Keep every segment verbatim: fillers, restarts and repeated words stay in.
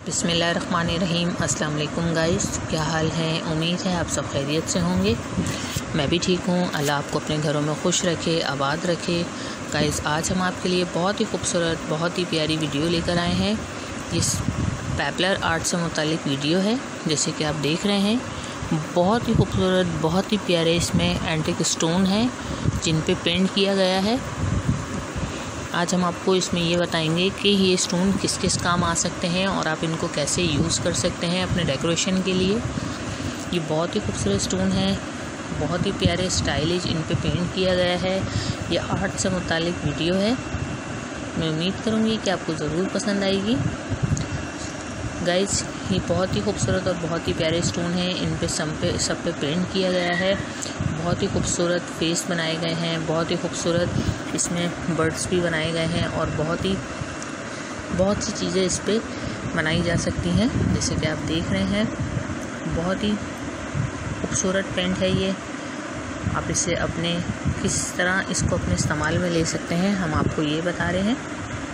बिस्मिल्लाहिर्रहमानिर्रहीम। अस्सलाम वालेकुम गाइस, क्या हाल है? उम्मीद है आप सब खैरियत से होंगे। मैं भी ठीक हूँ। अल्लाह आपको अपने घरों में खुश रखे, आबाद रखे। गाइस, आज हम आपके लिए बहुत ही खूबसूरत, बहुत ही प्यारी वीडियो लेकर आए हैं। इस पेपलर आर्ट से मुतालिक वीडियो है, जैसे कि आप देख रहे हैं। बहुत ही खूबसूरत, बहुत ही प्यारे इसमें एंटिक स्टोन हैं जिन पे पेंट किया गया है। आज हम आपको इसमें ये बताएंगे कि ये स्टोन किस किस काम आ सकते हैं और आप इनको कैसे यूज़ कर सकते हैं अपने डेकोरेशन के लिए। ये बहुत ही खूबसूरत स्टोन है, बहुत ही प्यारे स्टाइलिश इन पे पेंट किया गया है। ये आर्ट से मुतालिक वीडियो है। मैं उम्मीद करूँगी कि आपको ज़रूर पसंद आएगी। गाइस, ये बहुत ही खूबसूरत और बहुत ही प्यारे स्टोन हैं। इन पे सब पे सब पे पेंट किया गया है। बहुत ही खूबसूरत फेस बनाए गए हैं, बहुत ही खूबसूरत इसमें बर्ड्स भी बनाए गए हैं और बहुत ही बहुत सी चीज़ें इस पे बनाई जा सकती हैं, जैसे कि आप देख रहे हैं। बहुत ही खूबसूरत पेंट है ये। आप इसे अपने किस तरह इसको अपने इस्तेमाल में ले सकते हैं, हम आपको ये बता रहे हैं।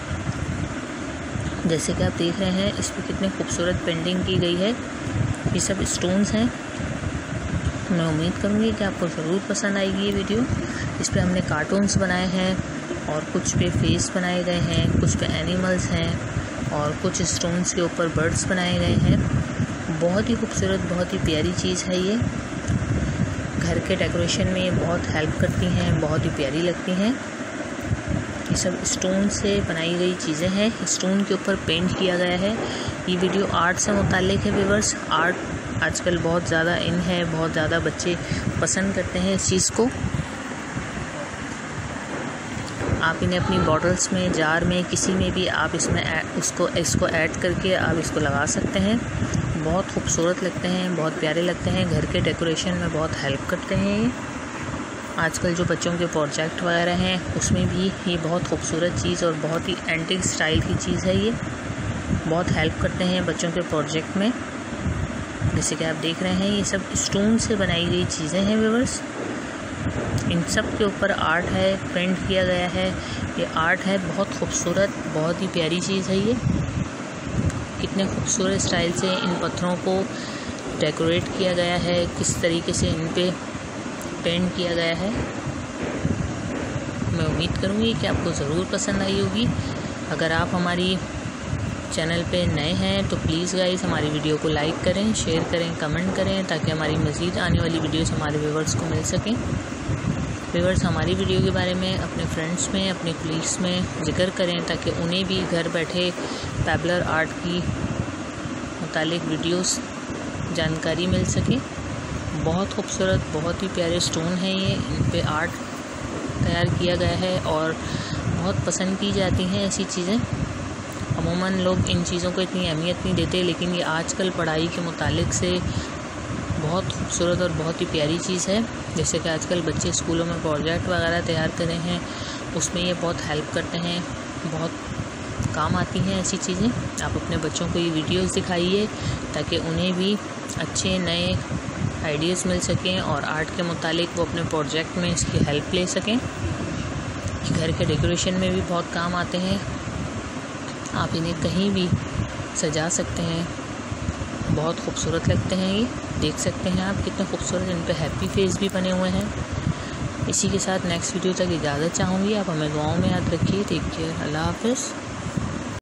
जैसे कि आप देख रहे हैं, इस पर कितनी खूबसूरत पेंटिंग की गई है। ये सब स्टोन्स हैं। मैं उम्मीद करूँगी कि आपको ज़रूर पसंद आएगी ये वीडियो। इस पे हमने कार्टून्स बनाए हैं और कुछ पे फेस बनाए गए हैं, कुछ पे एनिमल्स हैं और कुछ स्टोन्स के ऊपर बर्ड्स बनाए गए हैं। बहुत ही खूबसूरत, बहुत ही प्यारी चीज़ है ये। घर के डेकोरेशन में ये बहुत हेल्प करती हैं, बहुत ही प्यारी लगती हैं। ये सब स्टोन से बनाई गई चीज़ें हैं, स्टोन के ऊपर पेंट किया गया है। ये वीडियो आर्ट से मुताल्लिक है व्यूअर्स। आर्ट आजकल बहुत ज़्यादा इन है, बहुत ज़्यादा बच्चे पसंद करते हैं इस चीज़ को। आप इन्हें अपनी बॉटल्स में, जार में, किसी में भी आप इसमें उसको इसको ऐड करके आप इसको लगा सकते हैं। बहुत खूबसूरत लगते हैं, बहुत प्यारे लगते हैं। घर के डेकोरेशन में बहुत हेल्प करते हैं ये। आजकल जो बच्चों के प्रोजेक्ट वगैरह हैं उसमें भी ये बहुत खूबसूरत चीज़ और बहुत ही एंटिक स्टाइल की चीज़ है ये। बहुत हेल्प करते हैं बच्चों के प्रोजेक्ट में। जैसे कि आप देख रहे हैं, ये सब स्टोन से बनाई गई चीज़ें हैं व्यूअर्स। इन सब के ऊपर आर्ट है, पेंट किया गया है। ये आर्ट है, बहुत खूबसूरत, बहुत ही प्यारी चीज़ है ये। कितने खूबसूरत स्टाइल से इन पत्थरों को डेकोरेट किया गया है, किस तरीके से इन पे पेंट किया गया है। मैं उम्मीद करूँगी कि आपको ज़रूर पसंद आई होगी। अगर आप हमारी चैनल पे नए हैं तो प्लीज़ गाइस हमारी वीडियो को लाइक करें, शेयर करें, कमेंट करें, ताकि हमारी मज़ीद आने वाली वीडियोस हमारे व्यूवर्स को मिल सकें। व्यूवर्स, हमारी वीडियो के बारे में अपने फ्रेंड्स में, अपने कलीग्स में जिक्र करें, ताकि उन्हें भी घर बैठे पेपलर आर्ट की मुतालिक वीडियोस जानकारी मिल सके। बहुत खूबसूरत, बहुत ही प्यारे स्टोन हैं ये। इन पे आर्ट तैयार किया गया है और बहुत पसंद की जाती हैं ऐसी चीज़ें। अमूमन लोग इन चीज़ों को इतनी अहमियत नहीं देते, लेकिन ये आजकल पढ़ाई के मुतालिक से बहुत खूबसूरत और बहुत ही प्यारी चीज़ है। जैसे कि आजकल बच्चे स्कूलों में प्रोजेक्ट वगैरह तैयार कर रहे हैं, उसमें ये बहुत हेल्प करते हैं, बहुत काम आती हैं ऐसी चीज़ें। आप अपने बच्चों को ये वीडियोस दिखाइए ताकि उन्हें भी अच्छे नए आइडियाज़ मिल सकें और आर्ट के मुतालिक वो अपने प्रोजेक्ट में इसकी हेल्प ले सकें। घर के डेकोरेशन में भी बहुत काम आते हैं। आप इन्हें कहीं भी सजा सकते हैं, बहुत खूबसूरत लगते हैं ये। देख सकते हैं आप कितने खूबसूरत इन पे हैप्पी फेस भी बने हुए हैं। इसी के साथ नेक्स्ट वीडियो तक इजाज़त चाहूँगी। आप हमें दुआओं में याद रखिए। Take care. अल्लाह हाफ़िज़।